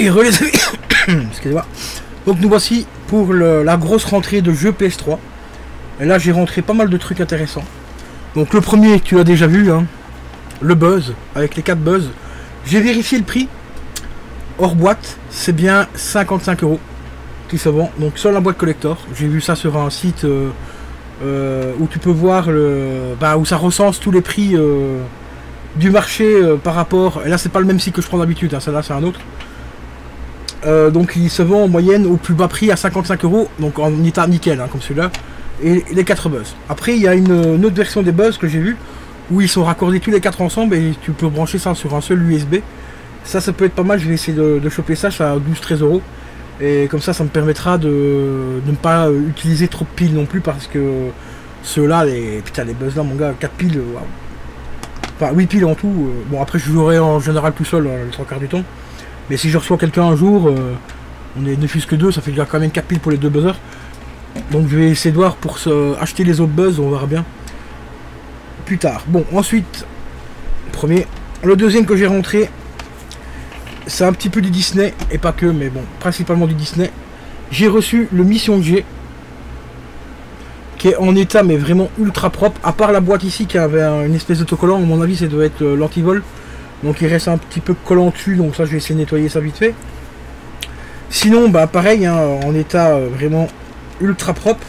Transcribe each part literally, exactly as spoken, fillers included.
Et re les amis, excusez-moi. Donc nous voici pour le, la grosse rentrée de jeux P S trois. Et là j'ai rentré pas mal de trucs intéressants. Donc le premier tu as déjà vu, hein, le Buzz, avec les quatre Buzz. J'ai vérifié le prix. Hors boîte, c'est bien cinquante-cinq euros qui se vend. Donc sur la boîte collector. J'ai vu ça sur un site euh, euh, où tu peux voir le, bah, où ça recense tous les prix euh, du marché euh, par rapport. Et là c'est pas le même site que je prends d'habitude, hein, celle-là c'est un autre. Euh, donc il se vend en moyenne au plus bas prix à cinquante-cinq euros, donc en état nickel, hein, comme celui-là, et les quatre Buzz. Après il y a une, une autre version des Buzz que j'ai vu où ils sont raccordés tous les quatre ensemble et tu peux brancher ça sur un seul U S B. Ça, ça peut être pas mal. Je vais essayer de, de choper ça, ça à douze treize euros, et comme ça, ça me permettra de, de ne pas utiliser trop de piles non plus, parce que ceux-là, les putain les Buzz là, mon gars, quatre piles, waouh. Enfin huit piles en tout. Bon après je jouerai en général tout seul les trois quarts du temps. Mais si je reçois quelqu'un un jour, euh, on est ne fût que deux, ça fait déjà quand même quatre piles pour les deux buzzers. Donc je vais essayer de voir pour se acheter les autres buzz, on verra bien plus tard. Bon, ensuite, premier, le deuxième que j'ai rentré, c'est un petit peu du Disney, et pas que, mais bon, principalement du Disney. J'ai reçu le Mission G, qui est en état mais vraiment ultra propre, à part la boîte ici qui avait un, une espèce d'autocollant. À mon avis ça doit être euh, l'antivol. Donc il reste un petit peu collant dessus, donc ça je vais essayer de nettoyer ça vite fait. Sinon bah pareil, hein, en état euh, vraiment ultra propre.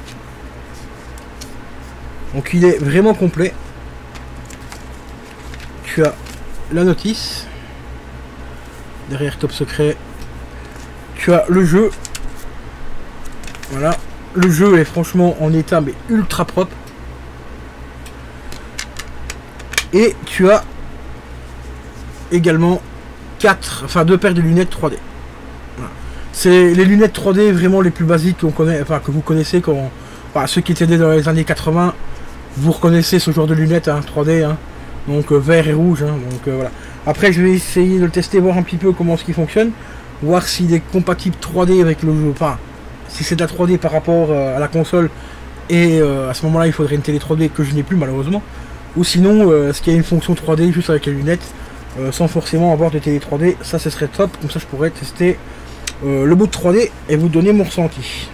Donc il est vraiment complet. Tu as la notice. Derrière Top Secret. Tu as le jeu. Voilà. Le jeu est franchement en état mais ultra propre. Et tu as également quatre, enfin deux paires de lunettes trois D. Voilà. C'est les lunettes trois D vraiment les plus basiques qu'on connaît, enfin que vous connaissez quand, enfin, ceux qui étaient nés dans les années quatre-vingts, vous reconnaissez ce genre de lunettes, hein, trois D, hein, donc euh, vert et rouge, hein, donc euh, voilà. Après je vais essayer de le tester, voir un petit peu comment ce qui fonctionne, voir s'il est compatible trois D avec le jeu, enfin si c'est de la trois D par rapport euh, à la console, et euh, à ce moment là il faudrait une télé trois D que je n'ai plus malheureusement, ou sinon euh, est-ce qu'il y a une fonction trois D juste avec les lunettes. Euh, sans forcément avoir de télé trois D, ça ce serait top, comme ça je pourrais tester euh, le mode trois D et vous donner mon ressenti.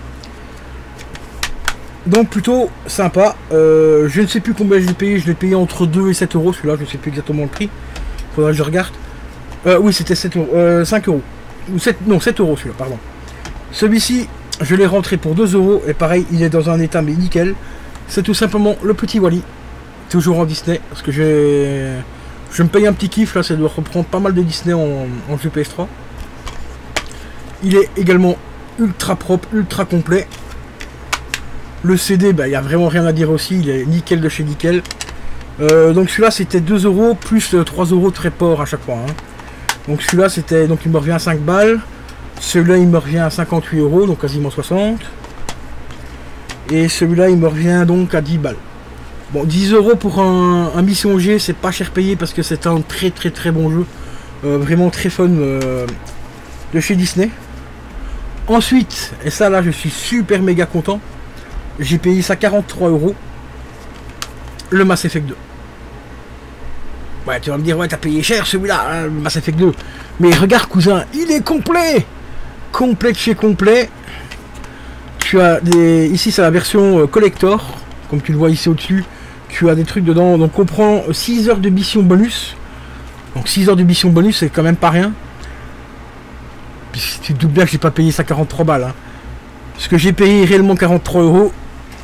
Donc plutôt sympa, euh, je ne sais plus combien je l'ai payé, je l'ai payé entre deux et sept euros celui-là, je ne sais plus exactement le prix, faudrait que je regarde. Euh, oui c'était sept euros, euh, cinq euros, ou sept, non sept euros celui-là, pardon. Celui-ci, je l'ai rentré pour deux euros, et pareil, il est dans un état mais nickel. C'est tout simplement le petit Wally, toujours en Disney, parce que j'ai... Je me paye un petit kiff, là ça doit reprendre pas mal de Disney en, en jeu P S trois. Il est également ultra propre, ultra complet. Le C D, bah, il n'y a vraiment rien à dire aussi, il est nickel de chez nickel. Euh, donc celui-là c'était deux euros plus trois euros de tréport à chaque fois. Hein. Donc celui-là c'était, donc il me revient à cinq balles. Celui-là il me revient à cinquante-huit euros, donc quasiment soixante. Et celui-là il me revient donc à dix balles. Bon, dix euros pour un, un Mission G, c'est pas cher payé parce que c'est un très très très bon jeu. Euh, vraiment très fun euh, de chez Disney. Ensuite, et ça là je suis super méga content, j'ai payé ça quarante-trois euros. Le Mass Effect deux. Ouais, tu vas me dire, ouais, t'as payé cher celui-là, hein, le Mass Effect deux. Mais regarde cousin, il est complet. Complet de chez complet. Tu as des... Ici c'est la version euh, collector, comme tu le vois ici au-dessus. Tu as des trucs dedans, donc on prend six heures de mission bonus. Donc six heures de mission bonus, c'est quand même pas rien. Tu te doutes bien que j'ai pas payé ça quarante-trois balles. Hein. Ce que j'ai payé réellement quarante-trois euros,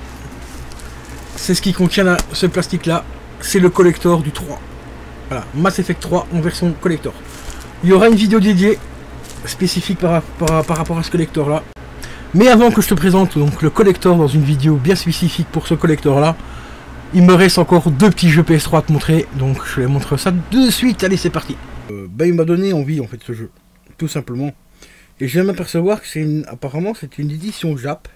c'est ce qui contient là, ce plastique là. C'est le collector du trois. Voilà, Mass Effect trois en version collector. Il y aura une vidéo dédiée spécifique par, par, par rapport à ce collector là. Mais avant que je te présente donc le collector dans une vidéo bien spécifique pour ce collector là, il me reste encore deux petits jeux P S trois à te montrer, donc je vais montrer ça de suite. Allez, c'est parti. Euh, bah, il m'a donné envie en fait ce jeu, tout simplement. Et je viens de m'apercevoir que c'est une... apparemment c'est une édition Jap.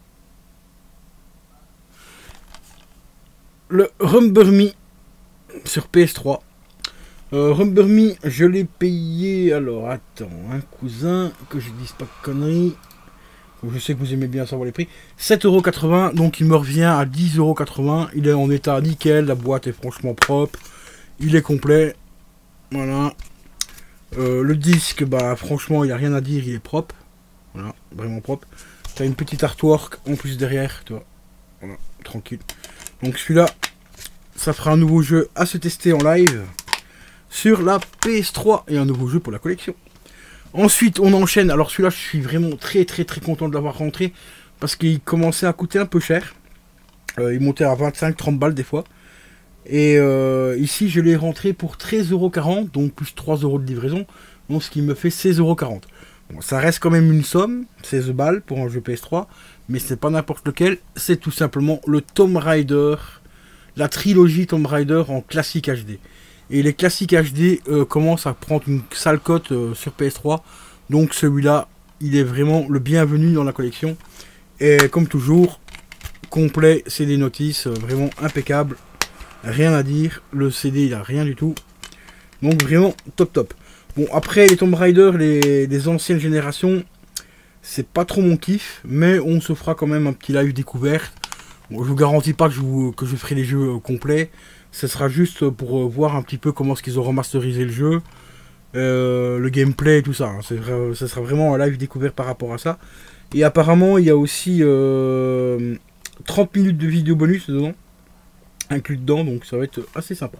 Le Rumber Me sur P S trois. Euh, Rumber Me, je l'ai payé. Alors attends, un hein, cousin, que je dise pas de conneries. Je sais que vous aimez bien savoir les prix. sept euros quatre-vingts, donc il me revient à dix euros quatre-vingts. Il est en état nickel, la boîte est franchement propre. Il est complet. Voilà. Euh, le disque, bah franchement, il n'y a rien à dire, il est propre. Voilà, vraiment propre. Tu as une petite artwork en plus derrière, tu vois. Voilà, tranquille. Donc celui-là, ça fera un nouveau jeu à se tester en live sur la P S trois et un nouveau jeu pour la collection. Ensuite, on enchaîne. Alors celui-là, je suis vraiment très très très content de l'avoir rentré parce qu'il commençait à coûter un peu cher. Euh, il montait à vingt-cinq trente balles des fois. Et euh, ici, je l'ai rentré pour treize euros quarante, donc plus trois euros de livraison, donc ce qui me fait seize euros quarante. Bon, ça reste quand même une somme, seize balles pour un jeu P S trois, mais c'est pas n'importe lequel, c'est tout simplement le Tomb Raider, la trilogie Tomb Raider en classique H D. Et les classiques H D euh, commencent à prendre une sale cote euh, sur P S trois, donc celui-là, il est vraiment le bienvenu dans la collection. Et comme toujours, complet, C D notice, euh, vraiment impeccable. Rien à dire, le C D il a rien du tout. Donc vraiment top top. Bon après les Tomb Raider, les, les anciennes générations, c'est pas trop mon kiff, mais on se fera quand même un petit live découverte. Bon, je vous garantis pas que je, vous, que je ferai les jeux euh, complets. Ce sera juste pour euh, voir un petit peu comment est-ce qu'ils ont remasterisé le jeu. Euh, le gameplay et tout ça. Hein. Vrai, ce sera vraiment un live découvert par rapport à ça. Et apparemment il y a aussi euh, trente minutes de vidéo bonus dedans. Inclus dedans, donc ça va être assez sympa.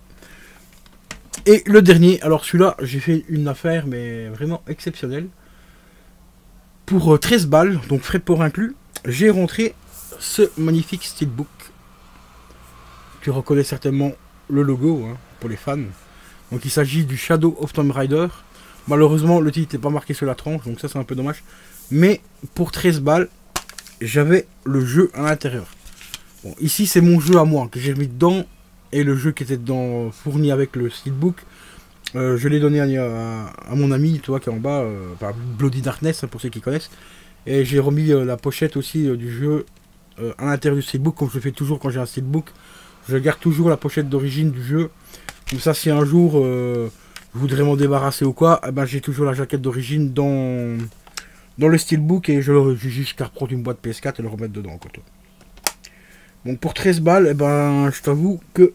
Et le dernier, alors celui-là, j'ai fait une affaire, mais vraiment exceptionnelle. Pour treize balles, donc frais de port inclus, j'ai rentré ce magnifique steelbook. Tu reconnais certainement le logo, hein, pour les fans. Donc il s'agit du Shadow of Tomb Raider. Malheureusement, le titre n'est pas marqué sur la tranche, donc ça c'est un peu dommage. Mais pour treize balles, j'avais le jeu à l'intérieur. Bon, ici c'est mon jeu à moi que j'ai mis dedans et le jeu qui était dedans fourni avec le steelbook, euh, je l'ai donné à, à, à mon ami, tu vois, qui est en bas, euh, par Bloody Darkness pour ceux qui connaissent, et j'ai remis euh, la pochette aussi euh, du jeu euh, à l'intérieur du steelbook comme je le fais toujours quand j'ai un steelbook. Je garde toujours la pochette d'origine du jeu, comme ça si un jour euh, je voudrais m'en débarrasser ou quoi, eh ben, j'ai toujours la jaquette d'origine dans, dans le steelbook et je le juste qu'à reprendre une boîte P S quatre et le remettre dedans quoi, toi. Donc pour treize balles, eh ben, je t'avoue que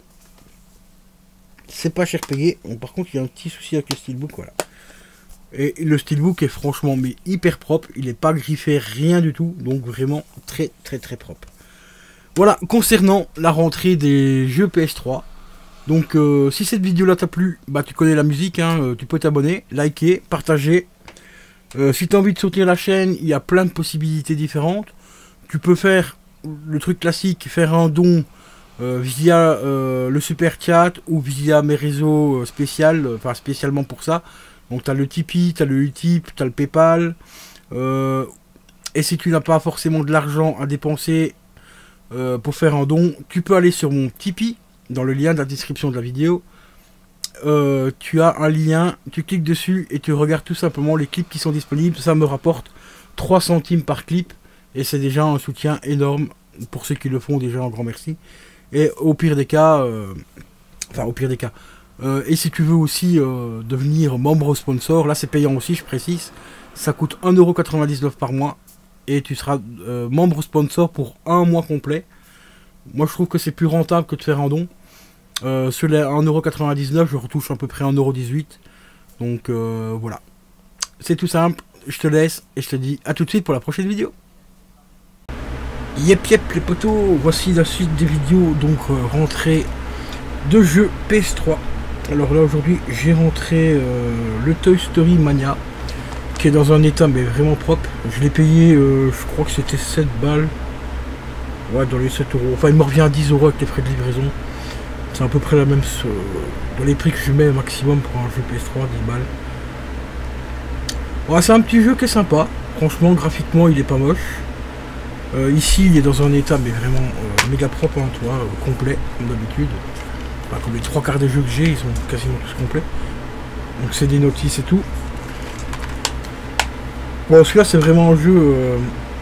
c'est pas cher payé. Bon, par contre, il y a un petit souci avec le steelbook, voilà. Et le steelbook est franchement mais hyper propre. Il n'est pas griffé, rien du tout. Donc vraiment très très très propre. Voilà, concernant la rentrée des jeux P S trois. Donc euh, si cette vidéo-là t'a plu, bah tu connais la musique, hein, euh, tu peux t'abonner, liker, partager. Euh, si tu as envie de soutenir la chaîne, il y a plein de possibilités différentes. Tu peux faire le truc classique, faire un don euh, via euh, le super chat ou via mes réseaux spéciaux, enfin spécialement pour ça. Donc tu as le Tipeee, tu as le Utip, tu as le Paypal. Euh, et si tu n'as pas forcément de l'argent à dépenser euh, pour faire un don, tu peux aller sur mon Tipeee, dans le lien de la description de la vidéo. Euh, tu as un lien, tu cliques dessus et tu regardes tout simplement les clips qui sont disponibles. Ça me rapporte trois centimes par clip. Et c'est déjà un soutien énorme pour ceux qui le font, déjà un grand merci. Et au pire des cas, euh, enfin au pire des cas, euh, et si tu veux aussi euh, devenir membre sponsor, là c'est payant aussi, je précise, ça coûte un euro quatre-vingt-dix-neuf par mois et tu seras euh, membre sponsor pour un mois complet. Moi je trouve que c'est plus rentable que de faire un don. Euh, sur les un euro quatre-vingt-dix-neuf, je retouche à peu près un euro dix-huit. Donc euh, voilà, c'est tout simple, je te laisse et je te dis à tout de suite pour la prochaine vidéo. Yep yep les potos, voici la suite des vidéos, donc euh, rentrée de jeux P S trois. Alors là aujourd'hui j'ai rentré euh, le Toy Story Mania, qui est dans un état mais vraiment propre. Je l'ai payé, euh, je crois que c'était sept balles, ouais dans les sept euros, enfin il me revient à dix euros avec les frais de livraison. C'est à peu près la même, euh, dans les prix que je mets maximum pour un jeu P S trois, dix balles. Ouais, c'est un petit jeu qui est sympa, franchement graphiquement il est pas moche. Euh, ici il est dans un état mais vraiment euh, méga propre, hein, toi, euh, complet comme d'habitude. Enfin, comme les trois quarts des jeux que j'ai, ils sont quasiment tous complets. Donc c'est des notices et tout. Bon, celui-là c'est vraiment un jeu euh,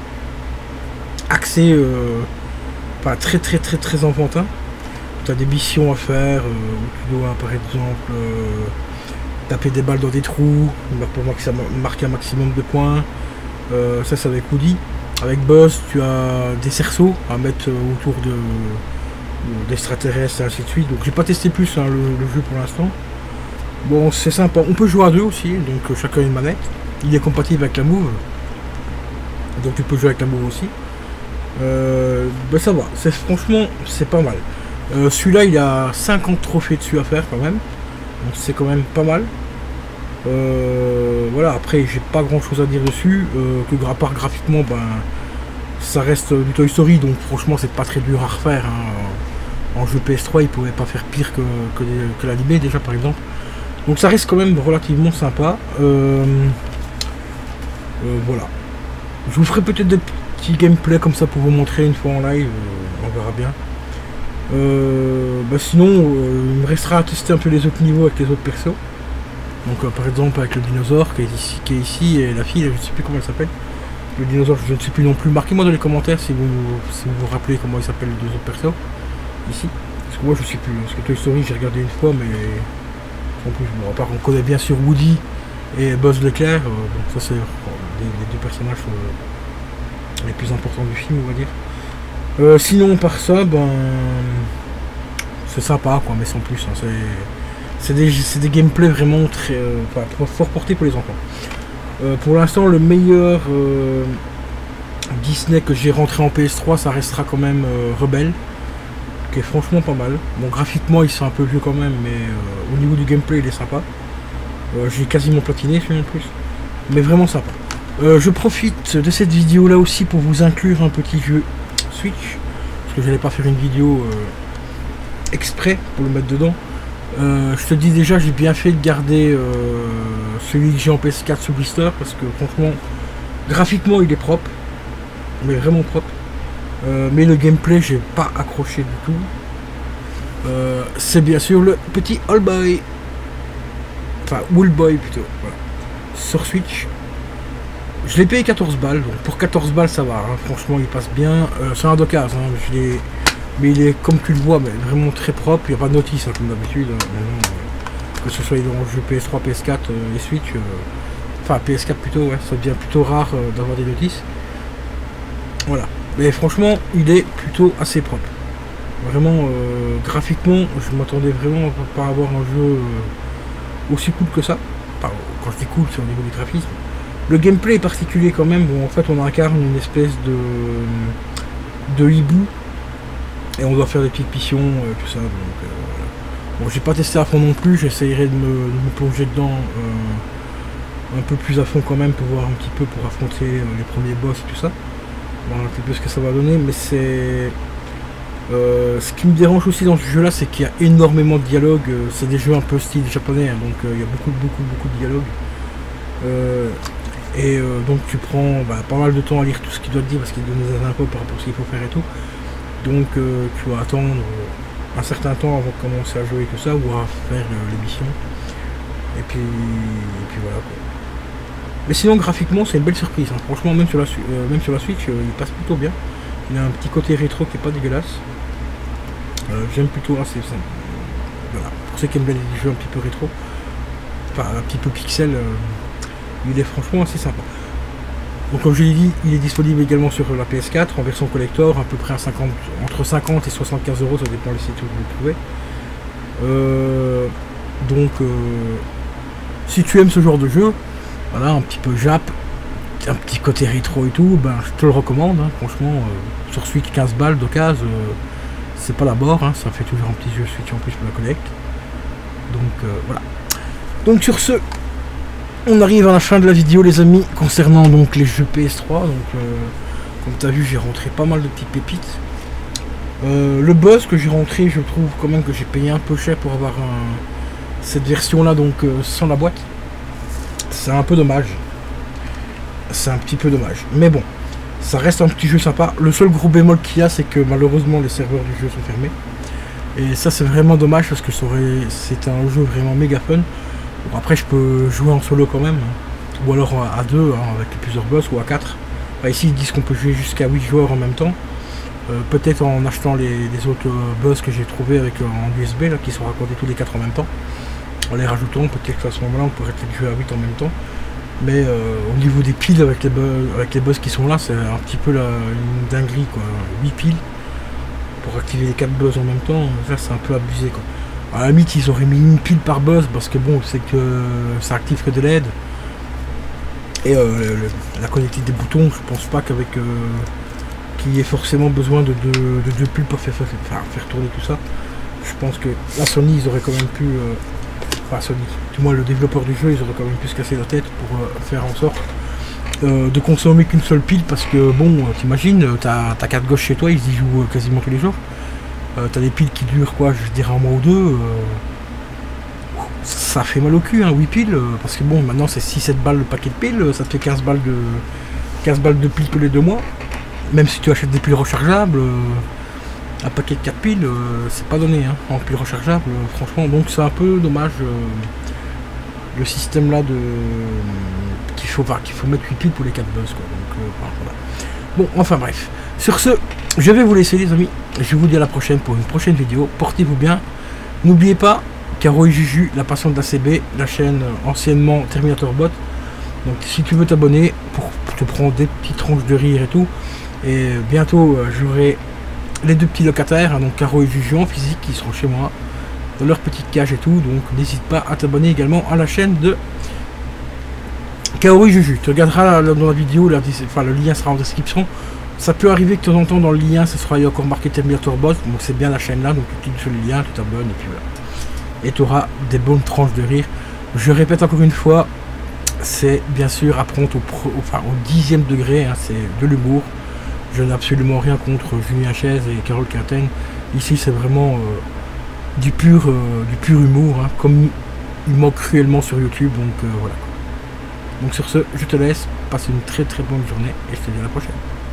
axé, euh, pas très très très très enfantin. Tu as des missions à faire euh, où tu dois par exemple euh, taper des balles dans des trous pour marquer un maximum de points. Euh, ça c'est avec Woody. Avec Buzz, tu as des cerceaux à mettre autour de, de d'extraterrestres et ainsi de suite. Donc j'ai pas testé plus hein, le, le jeu pour l'instant. Bon, c'est sympa. On peut jouer à deux aussi, donc euh, chacun une manette. Il est compatible avec la Move. Donc tu peux jouer avec la Move aussi. Euh, ben ça va, c'est franchement c'est pas mal. Euh, Celui-là il a cinquante trophées dessus à faire quand même. Donc c'est quand même pas mal. Euh, voilà, après j'ai pas grand chose à dire dessus. Euh, que à part graphiquement, ben ça reste du Toy Story, donc franchement c'est pas très dur à refaire. Hein. En jeu P S trois il pouvait pas faire pire que, que, que l'animé déjà par exemple. Donc ça reste quand même relativement sympa. Euh, euh, voilà. Je vous ferai peut-être des petit gameplay comme ça pour vous montrer une fois en live, euh, on verra bien. Euh, bah sinon, euh, il me restera à tester un peu les autres niveaux avec les autres persos. Donc euh, par exemple avec le dinosaure qui est ici, qui est ici et la fille, je ne sais plus comment elle s'appelle. Le dinosaure, je ne sais plus non plus. Marquez-moi dans les commentaires si vous, si vous vous rappelez comment il s'appelle les deux autres persos. Ici. Parce que moi je sais plus. Parce que Toy Story j'ai regardé une fois mais en plus bon, à part on connaît bien sûr Woody et Buzz l'éclair. Euh, donc ça c'est les, les deux personnages euh, les plus importants du film on va dire. Euh, sinon par ça ben c'est sympa quoi mais sans plus hein, c'est des, des gameplays vraiment très euh, enfin, fort portés pour les enfants. Euh, pour l'instant le meilleur euh, Disney que j'ai rentré en P S trois ça restera quand même euh, Rebelle qui est franchement pas mal. Bon graphiquement ils sont un peu vieux quand même mais euh, au niveau du gameplay il est sympa. Euh, j'ai quasiment platiné celui en plus mais vraiment sympa. Euh, je profite de cette vidéo là aussi pour vous inclure un petit jeu Switch parce que j'allais pas faire une vidéo euh, exprès pour le mettre dedans. Euh, je te dis déjà j'ai bien fait de garder euh, celui que j'ai en P S quatre sous blister parce que franchement graphiquement il est propre mais vraiment propre. Euh, mais le gameplay j'ai pas accroché du tout. Euh, c'est bien sûr le petit All Boy, enfin Wool Boy plutôt, voilà. Sur Switch. Je l'ai payé quatorze balles, donc pour quatorze balles ça va, hein. Franchement il passe bien. Euh, c'est un d'occasion, hein. Je l'ai, mais il est comme tu le vois, mais vraiment très propre. Il n'y a pas de notice hein, comme d'habitude. Hein. Euh, que ce soit dans le jeu P S trois, P S quatre euh, et Switch, euh, enfin P S quatre plutôt, ouais, ça devient plutôt rare euh, d'avoir des notices. Voilà. Mais franchement, il est plutôt assez propre. Vraiment, euh, graphiquement, je m'attendais vraiment à pas avoir un jeu euh, aussi cool que ça. Enfin, quand je dis cool, c'est au niveau du graphisme. Le gameplay est particulier quand même. Bon, en fait, on incarne une espèce de de hibou et on doit faire des petites missions, euh, tout ça. Donc, euh, bon, j'ai pas testé à fond non plus. J'essayerai de me, de me plonger dedans euh, un peu plus à fond quand même pour voir un petit peu pour affronter euh, les premiers boss et tout ça. Voir un petit peu ce que ça va donner, mais c'est euh, ce qui me dérange aussi dans ce jeu là, c'est qu'il y a énormément de dialogues. C'est des jeux un peu style japonais, hein, donc euh, il y a beaucoup beaucoup beaucoup de dialogues. Euh, et euh, donc tu prends bah, pas mal de temps à lire tout ce qu'il doit te dire parce qu'il donne des infos par rapport à ce qu'il faut faire et tout. Donc euh, tu vas attendre un certain temps avant de commencer à jouer que ça ou à faire euh, les missions. Et puis, et puis voilà quoi. Mais sinon graphiquement c'est une belle surprise, hein. Franchement même sur la, euh, même sur la Switch euh, il passe plutôt bien. Il a un petit côté rétro qui est pas dégueulasse. Euh, J'aime plutôt assez ça. Voilà. Pour ceux qui aiment bien les jeux un petit peu rétro, enfin un petit peu pixel, euh, il est franchement assez sympa. Donc comme je l'ai dit, il est disponible également sur la P S quatre en version collector, à peu près à cinquante, entre cinquante et soixante-quinze euros, ça dépend du site où vous le trouvez. Euh, donc euh, si tu aimes ce genre de jeu, voilà, un petit peu Jap, un petit côté rétro et tout, ben je te le recommande, hein, franchement, euh, sur Switch quinze balles d'occasion, euh, c'est pas la mort, hein, ça fait toujours un petit jeu Switch en plus pour la collecte. Donc euh, voilà. Donc sur ce, on arrive à la fin de la vidéo les amis, concernant donc les jeux P S trois, donc euh, comme tu as vu j'ai rentré pas mal de petites pépites. Euh, le buzz que j'ai rentré, je trouve quand même que j'ai payé un peu cher pour avoir un, cette version là, donc euh, sans la boîte. C'est un peu dommage. C'est un petit peu dommage. Mais bon, ça reste un petit jeu sympa. Le seul gros bémol qu'il y a, c'est que malheureusement les serveurs du jeu sont fermés. Et ça c'est vraiment dommage parce que c'est un jeu vraiment méga fun. Bon, après je peux jouer en solo quand même. Ou alors à deux hein, avec plusieurs boss ou à quatre. Enfin, ici ils disent qu'on peut jouer jusqu'à huit joueurs en même temps. Euh, Peut-être en achetant les, les autres boss que j'ai trouvé avec en U S B là, qui sont raccordés tous les quatre en même temps. En les rajoutant, peut-être qu'à ce moment-là on pourrait peut-être jouer à huit en même temps. Mais euh, au niveau des piles avec les, avec les boss qui sont là, c'est un petit peu la, une dinguerie quoi. huit piles pour activer les quatre boss en même temps, ça c'est un peu abusé quoi. À la limite, ils auraient mis une pile par boss parce que bon, c'est que ça active que de l'A I D. Et euh, le, la connectique des boutons, je pense pas qu'avec euh, qu'il y ait forcément besoin de deux de, de piles pour faire, faire, faire tourner tout ça. Je pense que la Sony, ils auraient quand même pu, euh, enfin Sony, du moins le développeur du jeu, ils auraient quand même pu se casser la tête pour euh, faire en sorte euh, de consommer qu'une seule pile, parce que bon, t'imagines, t'as as quatre gosses chez toi, ils y jouent euh, quasiment tous les jours. Euh, t'as des piles qui durent quoi, je dirais un mois ou deux. Euh, ça fait mal au cul, hein, huit piles, euh, parce que bon, maintenant c'est six sept balles le paquet de piles, ça te fait quinze balles de quinze balles de piles tous les deux mois. Même si tu achètes des piles rechargeables, euh, un paquet de quatre piles, euh, c'est pas donné, hein, en piles rechargeables, euh, franchement, donc c'est un peu dommage euh, le système là de qu'il faut, enfin, qu'il faut mettre huit piles pour les quatre buzz, quoi. Donc, euh, voilà. Bon, enfin bref. Sur ce, je vais vous laisser les amis. Je vous dis à la prochaine pour une prochaine vidéo. Portez-vous bien. N'oubliez pas, Caro et Juju, la passion de la C B, la chaîne anciennement Terminator Bot. Donc si tu veux t'abonner pour te prendre des petites tranches de rire et tout. Et bientôt euh, j'aurai les deux petits locataires, hein, donc Caro et Juju en physique, qui seront chez moi, dans leur petite cage et tout. Donc n'hésite pas à t'abonner également à la chaîne de Caro et Juju. Tu regarderas là, dans la vidéo, là, enfin, le lien sera en description. Ça peut arriver que de temps en temps dans le lien, ce sera encore marqué Terminator Bot, donc c'est bien la chaîne là, donc tu cliques sur le lien, tu t'abonnes et puis voilà. Et tu auras des bonnes tranches de rire. Je répète encore une fois, c'est bien sûr apprendre au, pro, enfin, au dixième degré, hein, c'est de l'humour. Je n'ai absolument rien contre Julien Chaise et Carole Quinten. Ici c'est vraiment euh, du, pur, euh, du pur humour, hein, comme il manque cruellement sur YouTube, donc euh, voilà. Donc sur ce, je te laisse, passe une très très bonne journée et je te dis à la prochaine.